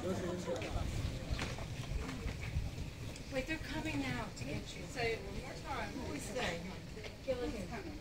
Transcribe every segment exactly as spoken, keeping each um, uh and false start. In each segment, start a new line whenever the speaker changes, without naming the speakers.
Wait, they're coming now to get you. Say it one more time. Who is staying? Gilligan's coming.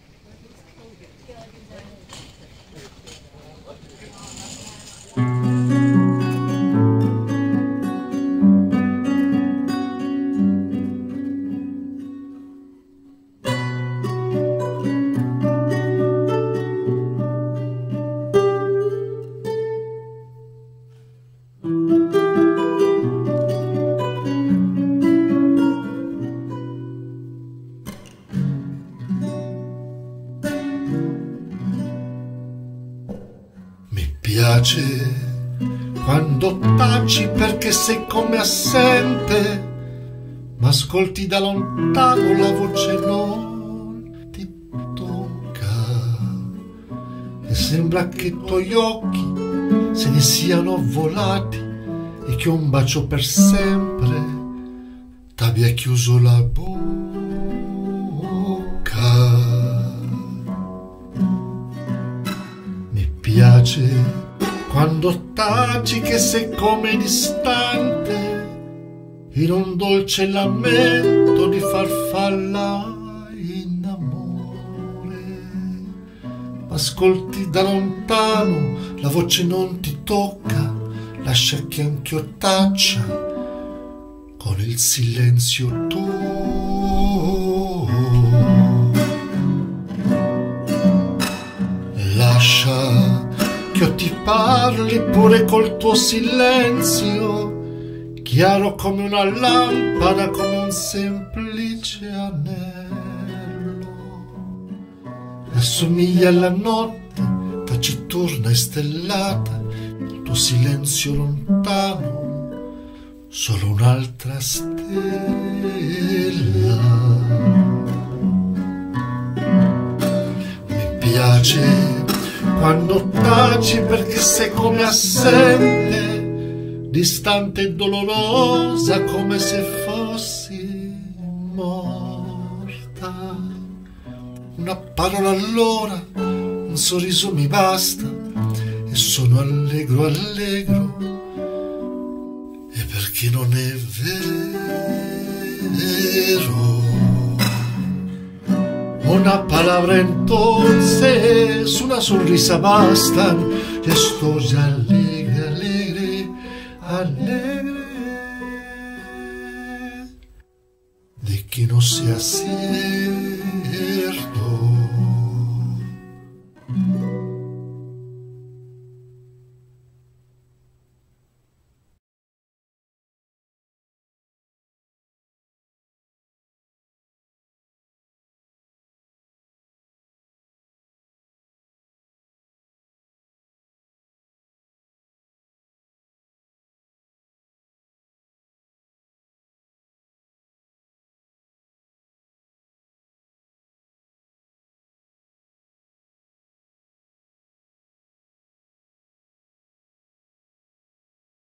Mi piace quando taci perché sei come assente, ma ascolti da lontano la voce non ti tocca e sembra che i tuoi occhi se ne siano volati e che un bacio per sempre t'abbia chiuso la bocca. Mi piace quando taci che sei come distante in un dolce lamento di farfalla in amore. Ascolti da lontano, la voce non ti tocca, lascia che anch'io taccia con il silenzio tuo. Lascia che io ti parli pure col tuo silenzio, chiaro come una lampada, come un semplice anello. Assomiglia alla notte, taciturna e stellata, il tuo silenzio lontano, solo un'altra stella. Mi piace quando taci perché sei come assente, distante e dolorosa, come se fossi morta. Una parola allora, un sorriso mi basta e sono allegro, allegro. E perché non è vero? Una palabra entonces, una sonrisa bastan, y estoy alegre, alegre, alegre de que no sea cierto.